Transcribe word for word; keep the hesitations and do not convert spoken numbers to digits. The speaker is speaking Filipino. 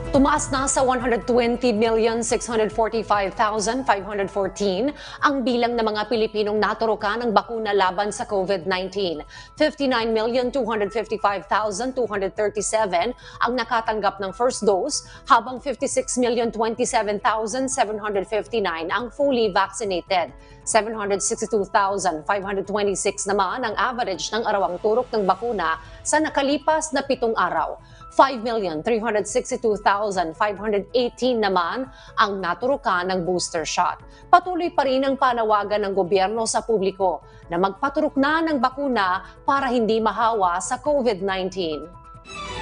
Tumaas na sa one hundred twenty million six hundred forty-five thousand five hundred fourteen ang bilang ng mga Pilipinong naturukan ng bakuna laban sa COVID nineteen. fifty-nine million two hundred fifty-five thousand two hundred thirty-seven ang nakatanggap ng first dose, habang fifty-six million twenty-seven thousand seven hundred fifty-nine ang fully vaccinated. seven hundred sixty-two thousand five hundred twenty-six naman ang average ng arawang turok ng bakuna sa nakalipas na pitong araw. five million three hundred sixty-two thousand five hundred eighteen naman ang naturukan ng booster shot. Patuloy pa rin ang panawagan ng gobyerno sa publiko na magpaturok na ng bakuna para hindi mahawa sa COVID nineteen.